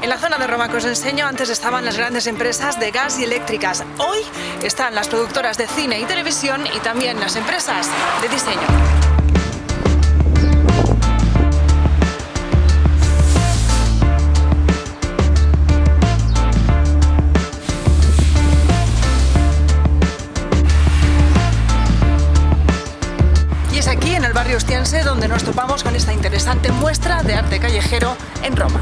En la zona de Roma que os enseño antes estaban las grandes empresas de gas y eléctricas. Hoy están las productoras de cine y televisión y también las empresas de diseño. Y es aquí en el barrio Ostiense donde nos topamos con esta interesante muestra de arte callejero en Roma.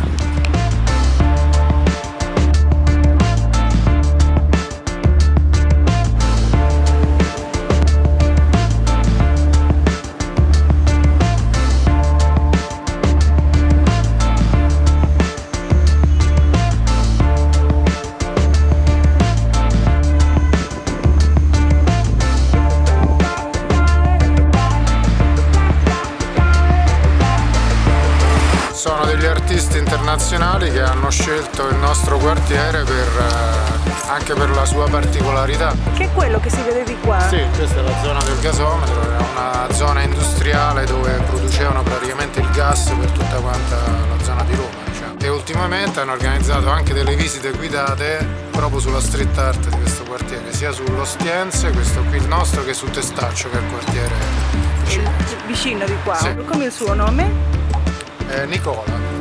Sono degli artisti internazionali che hanno scelto il nostro quartiere anche per la sua particolarità. Che è quello che si vede di qua? Sì, questa è la zona del gasometro, è una zona industriale dove producevano praticamente il gas per tutta quanta la zona di Roma, diciamo. E ultimamente hanno organizzato anche delle visite guidate proprio sulla street art di questo quartiere, sia sull'Ostiense, questo qui il nostro, che su Testaccio, che è il quartiere vicino. Vicino di qua? Sì. Come il suo nome? Nicola.